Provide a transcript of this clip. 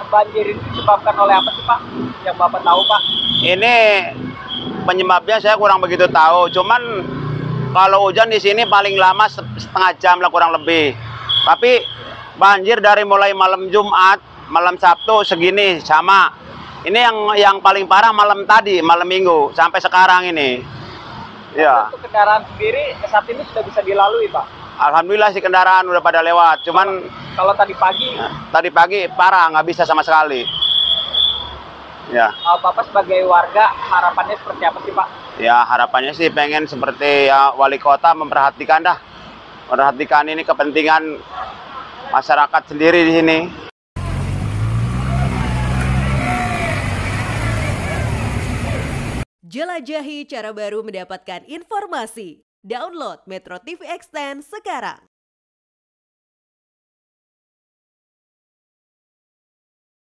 banjir ini disebabkan oleh apa sih Pak? Yang Bapak tahu Pak? Ini penyebabnya saya kurang begitu tahu. Cuman kalau hujan di sini paling lama setengah jam lah kurang lebih. Tapi banjir dari mulai malam Jumat, malam Sabtu segini sama. Ini yang paling parah malam tadi, malam Minggu sampai sekarang ini. Ya. Untuk kendaraan sendiri saat ini sudah bisa dilalui Pak? Alhamdulillah sih kendaraan udah pada lewat. Cuman kalau tadi pagi parah, nggak bisa sama sekali. Ya. Bapak sebagai warga harapannya seperti apa sih Pak? Ya harapannya sih pengen seperti ya, wali kota memperhatikan ini kepentingan masyarakat sendiri di sini. Jelajahi cara baru mendapatkan informasi. Download Metro TV Extend sekarang.